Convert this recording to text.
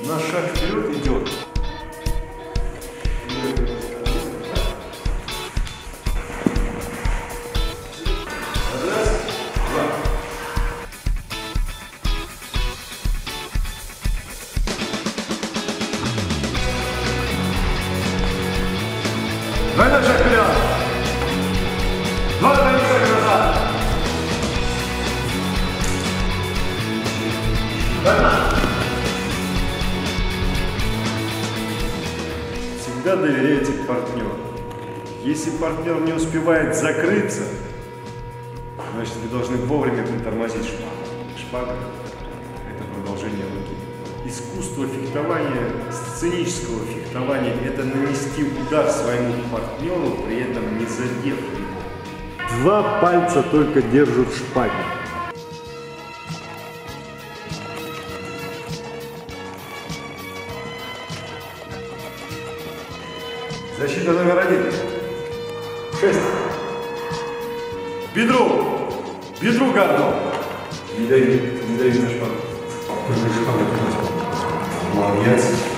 На шаг вперед идет. Раз, два. Двойной шаг вперед. Два двойных шага назад. Всегда доверяйте партнеру. Если партнер не успевает закрыться, значит вы должны вовремя притормозить шпагу. Шпага – это продолжение руки. Искусство фехтования, сценического фехтования – это нанести удар своему партнеру, при этом не задев его. Два пальца только держат шпаги. Защита номер 1. 6. Бедру гарду. Не даю на шпагу. Молодец.